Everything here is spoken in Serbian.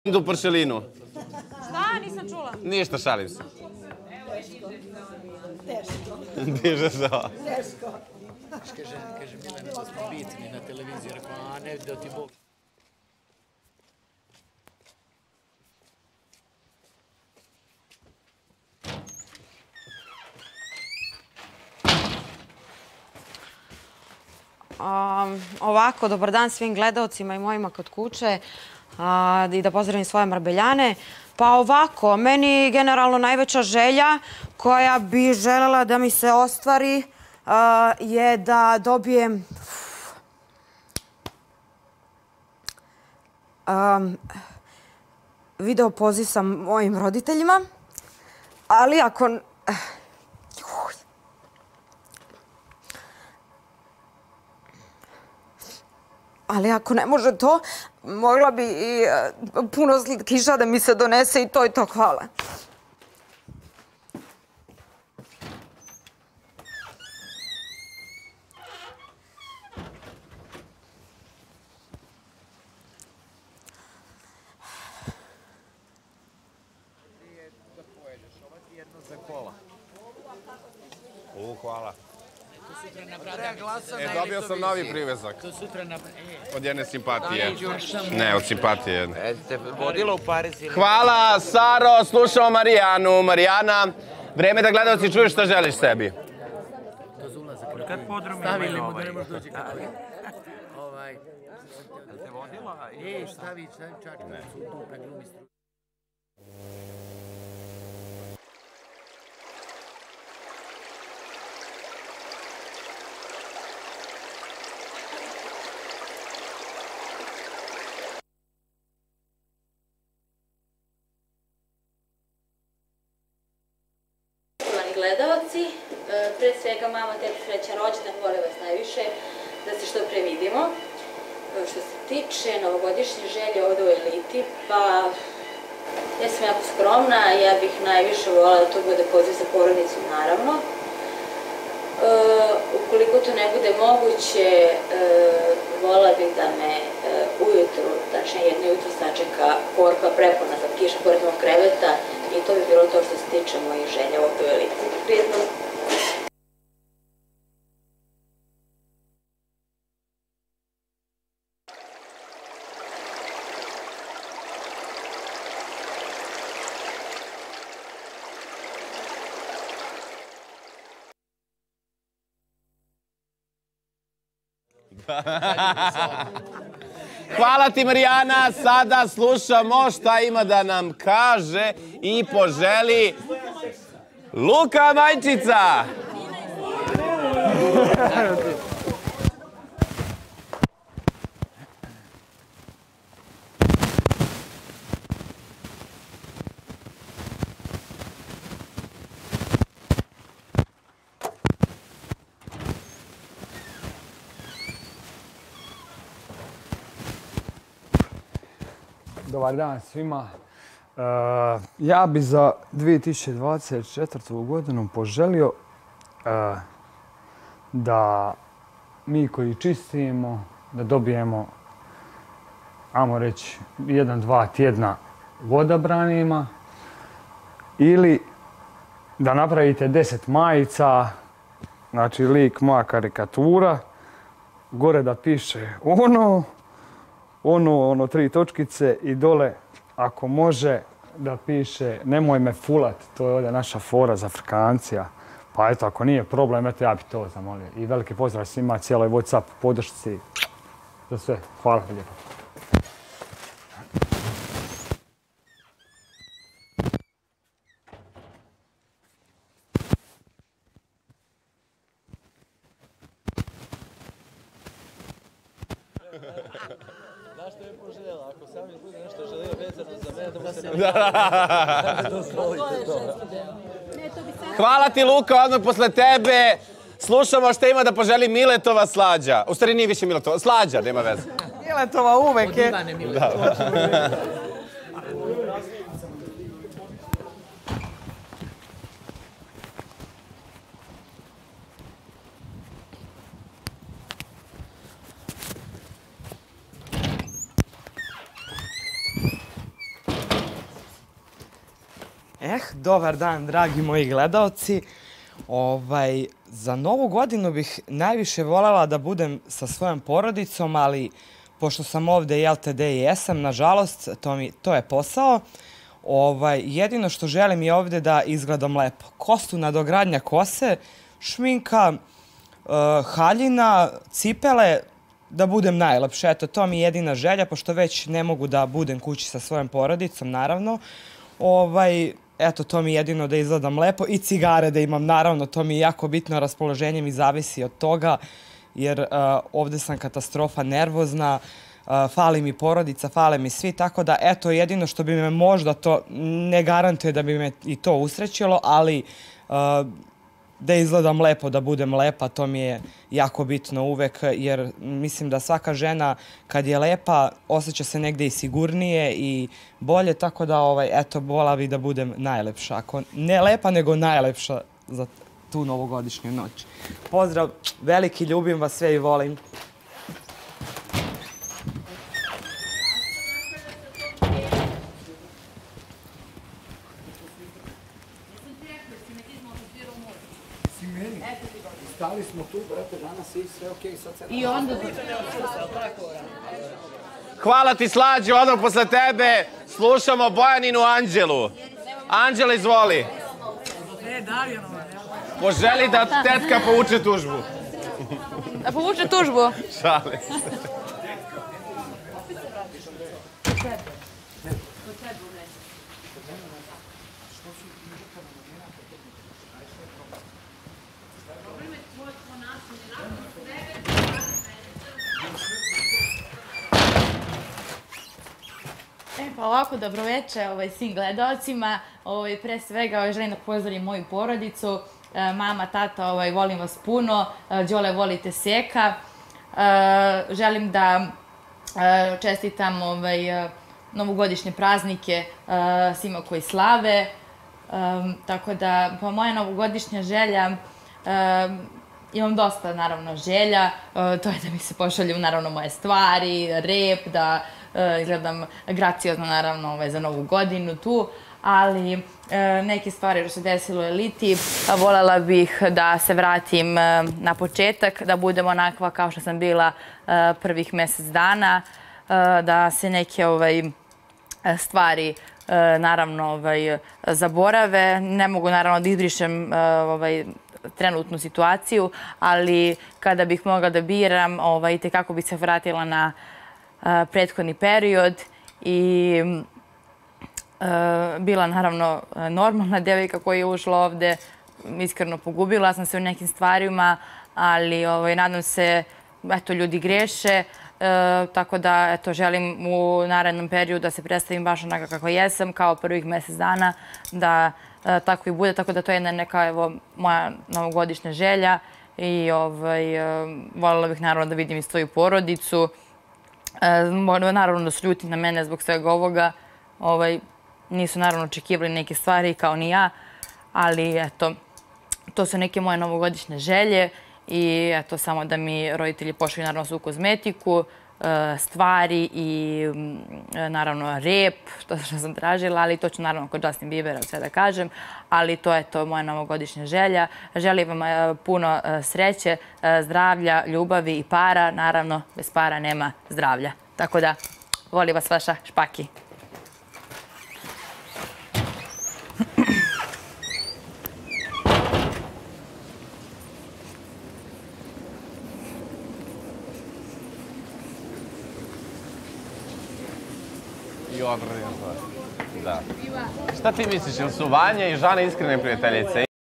u Pršelinu. Šta? Nisam čula. Ništa, šalim se. Teško. Diže se ovo. Teško. Kaže Milena da smo bitni na televiziji. Rekao, a ne vidio ti Bog. Ovako, dobar dan svim gledalcima i mojima kod kuće i da pozdravim svoje Marbeljane. Pa ovako, meni generalno najveća želja koja bi željela da mi se ostvari je da dobijem video poziv sa mojim roditeljima, ali ako ne može to, mogla bi i puno slatkiša da mi se donese i to, hvala. Hvala. E, dobio sam novi privezak. To sutra na... Od jedne simpatije. Ne, od simpatije jedne. Te vodila u Pariz ili... Hvala, Saro, slušamo Marijanu. Marijana, vreme da gledalci čuješ šta želiš sebi. Kad podrum Stavili imaju mu da ne može doći kako je. te vodila? Stavi čak da su dupe glumi struju. Gledalci, pre svega mama tebi srećan rođendan, volim vas najviše da se što pre vidimo. Što se tiče novogodišnje želje ovdje u Eliti, pa ja sam jako skromna, ja bih najviše voljela da to bude poziv za porodicu, naravno. Ukoliko to ne bude moguće, voljela bih da me ujutru, tačnije jedno jutro sačeka korpa prepuna slatkiša pored mog kreveta i to bi bilo to što se tiče mojih želja ovdje u Eliti. Prijetno! Hvala ti, Marijana. Sada slušamo šta ima da nam kaže i poželi Luka Majčica. Dobar dan svima. Ja bi za 2024. godinu poželio da mi koji čistimo, da dobijemo, ajmo reći, 1-2 tjedna vodobranima ili da napravite 10 majica, znači lik moja karikatura, gore da piše ono 3 točkice i dole, ako može, da piše nemoj me fulat, to je ovdje naša fora za Afrikancija. Pa eto, ako nije problem, eto ja bi to zamolio. I veliki pozdrav svima, cijeloj WhatsApp podršci, za sve. Hvala lijepo. Znaš što je poželjela? Ako sam mi bude nešto želio vezano za mene, da mu se ne dozvolite to. Hvala ti, Luka, odmah posle tebe. Slušamo šta ima da poželi Miletova Slađa. U stvari nije više Miletova, Slađa, nema veze. Miletova uvek je. Dobar dan, dragi moji gledaoci. Za Novu godinu bih najviše voljela da budem sa svojom porodicom, ali pošto sam ovde, jel te, gde i jesam, nažalost, to je posao. Jedino što želim je ovde da izgledam lepo. Kostu, nadogradnja kose, šminka, haljina, cipele, da budem najlepše. Eto, to mi je jedina želja, pošto već ne mogu da budem kući sa svojom porodicom, naravno. Eto, to mi je jedino da izgledam lepo i cigare da imam, naravno, to mi je jako bitno, raspoloženje mi zavisi od toga, jer ovde sam katastrofa, nervozna, fali mi porodica, fale mi svi, tako da, eto, jedino što bi me možda to, ne garantuje da bi me i to usrećilo, ali da izgledam lepo, da budem lepa, to mi je jako bitno uvek, jer mislim da svaka žena kad je lepa osjeća se negde i sigurnije i bolje, tako da, eto, voljela bih da budem najlepša. Ako ne lepa, nego najlepša za tu novogodišnju noć. Pozdrav, veliki, ljubim vas sve i volim. Stali smo tu, brate, danas i sve okej, sad se... I onda... Hvala ti, Slađo, odmah posle tebe slušamo Bojaninu Anđelu. Anđela, izvoli. Poželi da tetka povuče tužbu. Da povuče tužbu? Šalim se. Pa ovako, dobroveče svim gledalcima. Pre svega želim da pozdravim moju porodicu. Mama, tata, volim vas puno. Đole, volite Seka. Želim da čestitam novogodišnje praznike svima koji slave. Tako da, pa moja novogodišnja želja, imam dosta, naravno, želja. To je da mi se pošalju, naravno, moje stvari, rep, da izgledam graciozno, naravno, za Novu godinu tu, ali neke stvari što se desilo u Eliti, voljela bih da se vratim na početak, da budem onakva kao što sam bila prvih mesec dana, da se neke stvari, naravno, zaborave. Ne mogu, naravno, da izbrišem trenutnu situaciju, ali kada bih mogla da biram, itekako bih se vratila na prethodni period i bila, naravno, normalna devojka koja je ušla ovde. Iskreno pogubila sam se u nekim stvarima, ali nadam se, eto, ljudi greše, tako da, eto, želim u narednom periodu da se predstavim baš onaka kako jesam, kao prvih mesec dana, da tako i bude, tako da to je neka, evo, moja novogodišnja želja i voljela bih, naravno, da vidim i svoju porodicu. Naravno da su ljuti na mene zbog svega ovoga. Nisu, naravno, očekivali neke stvari kao ni ja, ali, eto, to su neke moje novogodišnje želje i, eto, samo da mi roditelji pošalju, naravno, svu kozmetiku, stvari i, naravno, rep, što sam tražila, ali to ću, naravno, kod Justin Biebera sve da kažem, ali to je to moja novogodišnja želja. Želim vam puno sreće, zdravlja, ljubavi i para. Naravno, bez para nema zdravlja. Tako da, voli vas vaša Špaki. Da. Šta ti misliš, ili su Vanja i Žana iskrene prijateljice?